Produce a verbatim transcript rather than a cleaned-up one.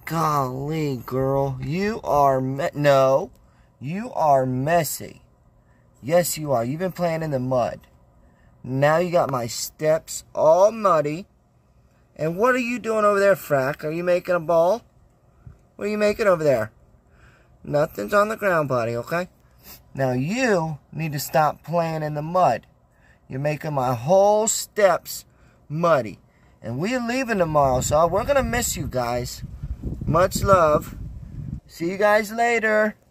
Golly, girl. You are me- No. You are messy. Yes, you are. You've been playing in the mud. Now you got my steps all muddy. And what are you doing over there, Frack? Are you making a ball? What are you making over there? Nothing's on the ground, buddy, okay? Now you need to stop playing in the mud. You're making my whole steps muddy. And we're leaving tomorrow, so we're going to miss you guys. Much love. See you guys later.